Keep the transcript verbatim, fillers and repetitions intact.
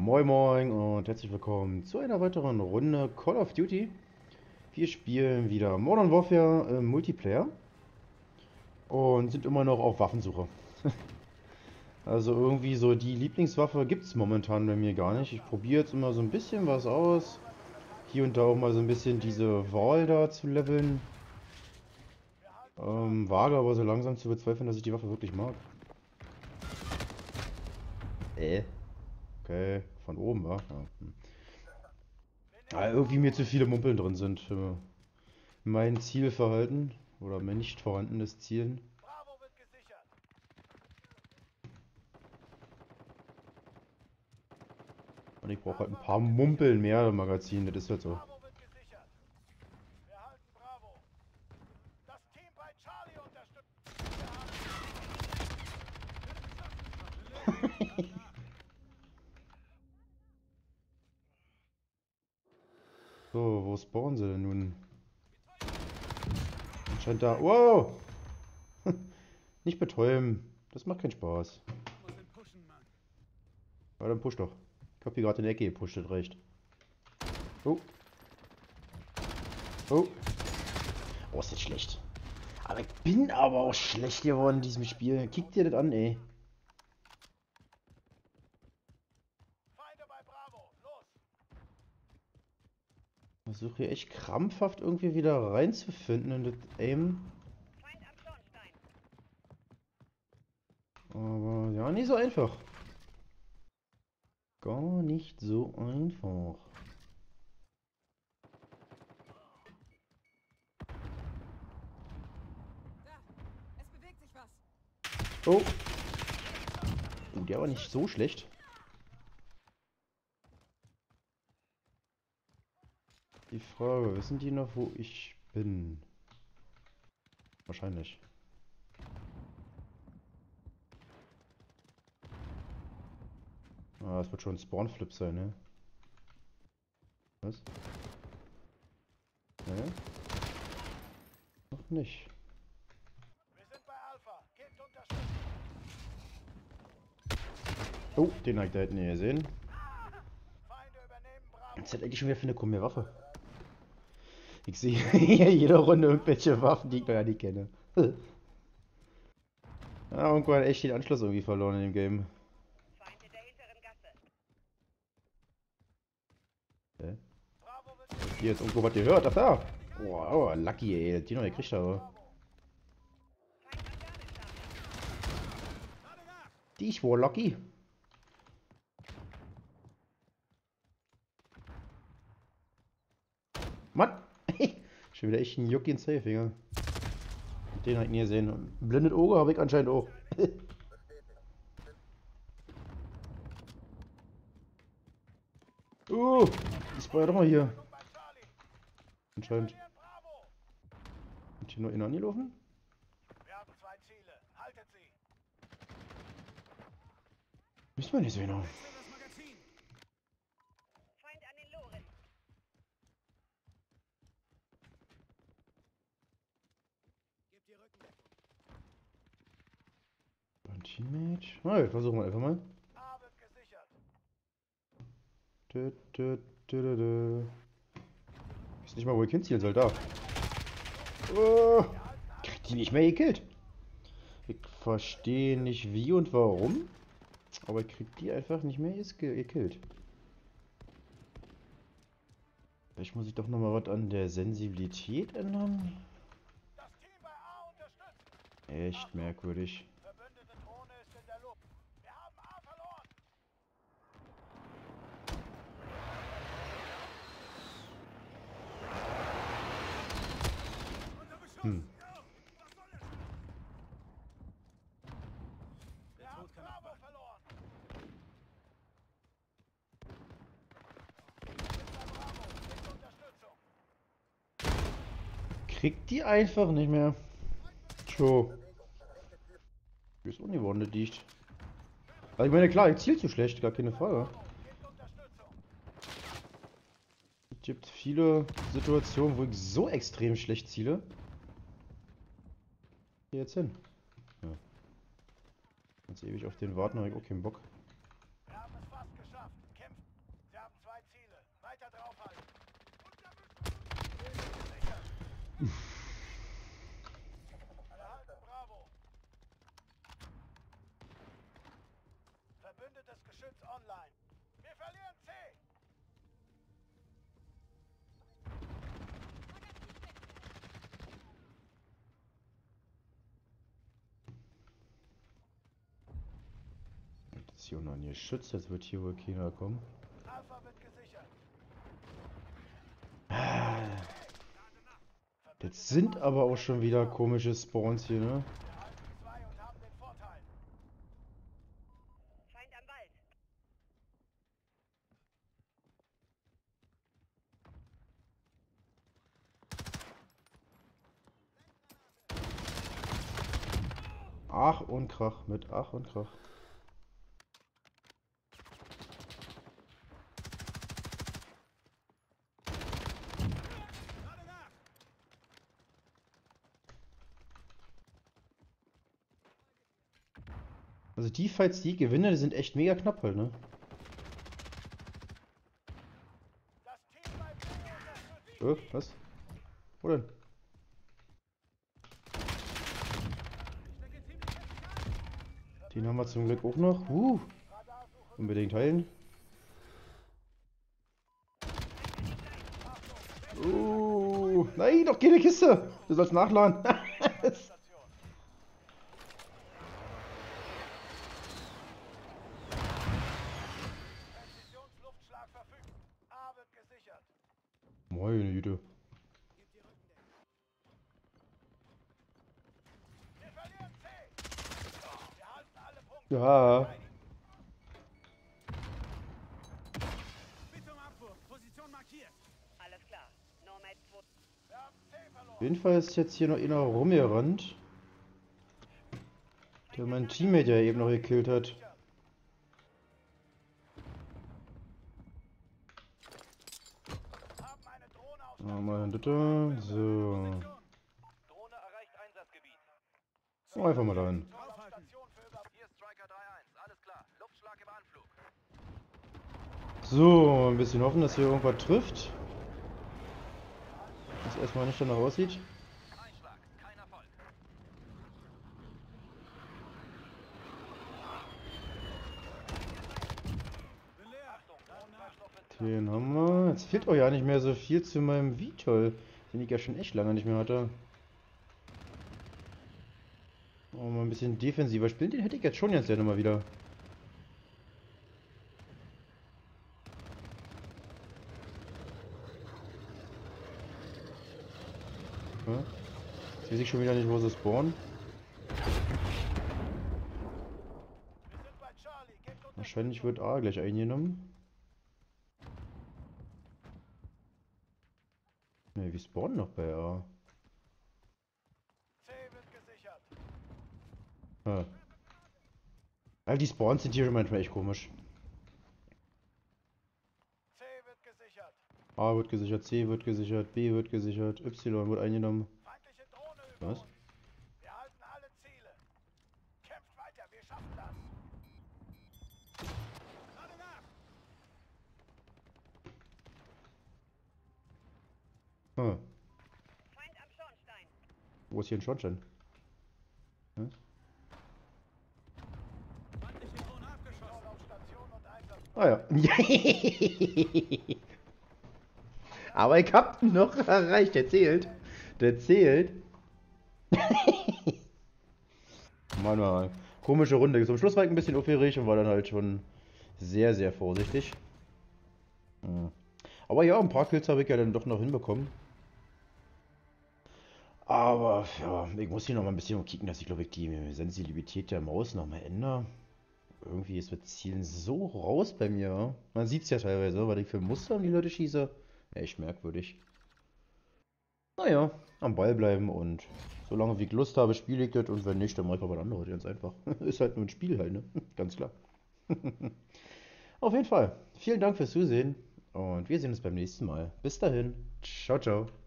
Moin Moin und herzlich willkommen zu einer weiteren Runde Call of Duty. Wir spielen wieder Modern Warfare im Multiplayer und sind immer noch auf Waffensuche. Also irgendwie so die Lieblingswaffe gibt es momentan bei mir gar nicht. Ich probiere jetzt immer so ein bisschen was aus. Hier und da auch mal so ein bisschen diese Wahl da zu leveln. Ähm, wage aber so langsam zu bezweifeln, dass ich die Waffe wirklich mag. Äh, okay, von oben, wa? Ja. Hm. Ah, irgendwie mir zu viele Mumpeln drin sind für mein Zielverhalten oder mein nicht vorhandenes Zielen. Und ich brauche halt ein paar Mumpeln mehr im Magazin, das ist halt so. So, wo spawnen sie denn nun? Anscheinend da. Wow! Nicht betäuben. Das macht keinen Spaß. Ja, dann push doch. Ich hab hier gerade in die Ecke gepusht, das reicht. Oh. Oh. Oh, ist das schlecht. Aber ich bin aber auch schlecht geworden in diesem Spiel. Kick dir das an, ey. Ich versuche hier echt krampfhaft irgendwie wieder reinzufinden in das Aim. Aber ja, nicht so einfach. Gar nicht so einfach. Oh. Oh, der war nicht so schlecht. Die Frage, wissen die noch, wo ich bin? Wahrscheinlich. Ah, es wird schon ein Spawnflip sein, ne? Was? Ne? Noch nicht. Oh, den habe ich da hinten nicht gesehen. Jetzt hat eigentlich schon wieder für eine komische Waffe. Ich sehe hier jede Runde irgendwelche Waffen, die ich noch gar nicht kenne. Ja, irgendwo hat echt den Anschluss irgendwie verloren in dem Game. Hä? Hier jetzt irgendwo was gehört. Ach da! Wow, oh, lucky, ey. Die noch gekriegt habe. Die ich war lucky. Mann! Schon wieder echt ein Jucki in Safe, Junge. Den habe ich nie gesehen. Blindet Auge habe ich anscheinend auch. Uh, das war ja doch mal hier. Anscheinend. Hat hier nur einer angelaufen? Wisst man nicht so genau. Ein Teammate? Na, wir versuchen wir einfach mal. Dö, dö, dö, dö, dö. Ich weiß nicht mal, wo ich hinzielen soll. Da. Oh, kriegt die nicht mehr gekillt. Ich verstehe nicht wie und warum. Aber ich krieg die einfach nicht mehr gekillt. Vielleicht muss ich doch nochmal was an der Sensibilität ändern. Echt merkwürdig. Hm. Kriegt die einfach nicht mehr. Tjo. Die ist ungewonnen, die ich. Also ich meine, klar, ich ziel zu schlecht, gar keine Frage. Es gibt viele Situationen, wo ich so extrem schlecht ziele. Geh jetzt hin. Ja. Jetzt ewig auf den warten, habe ich auch keinen Bock. Verbündetes Geschütz online. Wir verlieren C. Jetzt hier noch ein Geschütz, jetzt wird hier wohl keiner kommen. Alpha wird gesichert. Jetzt sind aber auch schon wieder komische Spawns hier, ne? Wir halten zwei und haben den Vorteil. Feind am Wald. Ach und Krach, mit Ach und Krach. Also die Fights, die ich gewinne, die sind echt mega knapp halt, ne? Das Team bei B unterstützt. Äh, was? Wo denn? Den haben wir zum Glück auch noch. Uh, unbedingt heilen. Uh, nein, doch keine Kiste. Du sollst nachladen. Präzisionsluftschlag verfügt. A wird gesichert. Meine Güte. Wir verlieren C. Wir halten alle Punkte. Ja. Bitte um Abwurf. Position markiert. Alles klar. Nomad zwei. Wir haben C verloren. Auf jeden Fall ist jetzt hier noch einer rumgerannt, der mein Teammate ja eben noch gekillt hat. Haben eine Drohne auf Ah, mal ein Dritter. So. Drohne erreicht Einsatzgebiet. Oh, einfach mal rein. Drohne auf Station für über... Hier Striker drei eins. Alles klar. Luftschlag im Anflug. So, ein bisschen hoffen, dass hier irgendwas trifft. Was erstmal nicht danach aussieht. Einschlag. Kein Erfolg. Bin leer. Achtung. Drohnenverschluss. Den haben wir. Jetzt fehlt auch ja nicht mehr so viel zu meinem Vitol, den ich ja schon echt lange nicht mehr hatte. Oh, mal ein bisschen defensiver spielen, den hätte ich jetzt schon jetzt ja nochmal wieder. Ja. Jetzt weiß ich schon wieder nicht, wo sie spawnen. Wir sind bei Charlie. Gebt uns Wahrscheinlich wird A gleich eingenommen. Ne, wir spawnen noch bei A. C wird gesichert. Ja. All die Spawns sind hier manchmal echt komisch. C wird gesichert. A wird gesichert, C wird gesichert, B wird gesichert, Y wird eingenommen. Feindliche Drohne über Was? uns. Wir halten alle Ziele. Kämpft weiter. Wir schaffen das. Lade nach. Ah, Feind am Schornstein. wo ist hier ein Schornstein? Hm? Feindliche Drohne abgeschossen. Drohne auf Station und Einsatz. Ah ja. Aber ich hab ihn noch erreicht, der zählt. Der zählt. Mann, Mann. Komische Runde. Zum Schluss war ich ein bisschen aufgeregt und war dann halt schon sehr, sehr vorsichtig. Hm. Aber ja, ein paar Kills habe ich ja dann doch noch hinbekommen. Aber ja, ich muss hier noch mal ein bisschen kicken, dass ich glaube ich die Sensibilität der Maus noch mal ändere. Irgendwie ist das Zielen so raus bei mir. Man sieht es ja teilweise, weil ich für Muster um die Leute schieße. Echt merkwürdig. Naja, am Ball bleiben und solange wie ich Lust habe, spiele ich das und wenn nicht, dann mache ich mal was anderes. Ganz einfach. Ist halt nur ein Spiel halt, ne? Ganz klar. Auf jeden Fall. Vielen Dank fürs Zusehen und wir sehen uns beim nächsten Mal. Bis dahin. Ciao, ciao.